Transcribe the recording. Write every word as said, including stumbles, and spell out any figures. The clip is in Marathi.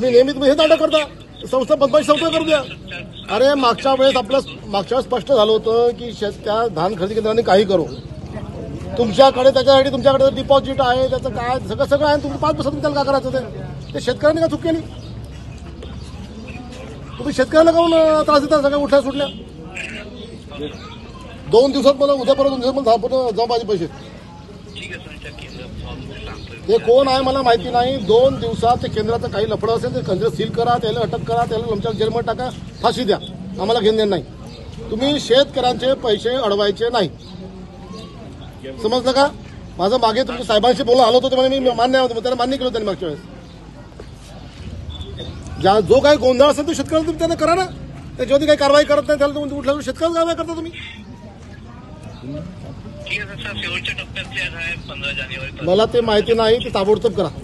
तुम्ही नेहमी तुम्ही हे नाटक करता, संस्था बदमाश संस्था करू द्या. अरे मागच्या वेळेस आपलं मागच्या वेळेस स्पष्ट झालं होतं की त्या धान खरेदी केंद्राने काही करू, तुमच्याकडे त्याच्यासाठी तुमच्याकडे डिपॉझिट आहे, त्याचं काय सगळं सगळं आहे, तुम्ही पाच दिवसात त्याला काय करायचं ते ते शेतकऱ्यांनी का चूक केली? तुम्ही शेतकऱ्याला काऊन त्रास देता सगळ्या उठल्या सुटल्या? दोन दिवसात मला उद्या परत दोन दिवसात मला जाऊ माझे पैसे. ते कोण आहे मला माहिती नाही. दोन दिवसात ते केंद्राचं काही लफडं असेल ते केंद्र सील करा, त्याला अटक करा, त्याला तुमच्या जेलमध्ये टाका, फाशी द्या, आम्हाला घेणं देणं नाही. तुम्ही शेतकऱ्यांचे पैसे अडवायचे नाही, समजलं का? माझं मागे तुमच्या साहेबांशी बोलणं आलं होतं म्हणजे मी मान्य होतं, त्याला मान्य केलं त्यांनी मागच्या वेळेस. ज्या जो काही गोंधळ असेल तो शेतकऱ्यांना तुम्ही त्यांना करा ना. त्याच्यावरती काही कारवाई करत नाही त्याला तुम्ही उठल्यावर शेतकऱ्याला कारवाई करता तुम्ही. मला ते माहिती नाही, ते ताबडतोब करा.